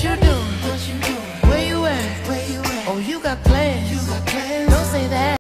you doing? Where you at? Oh, you got plans. Don't say that.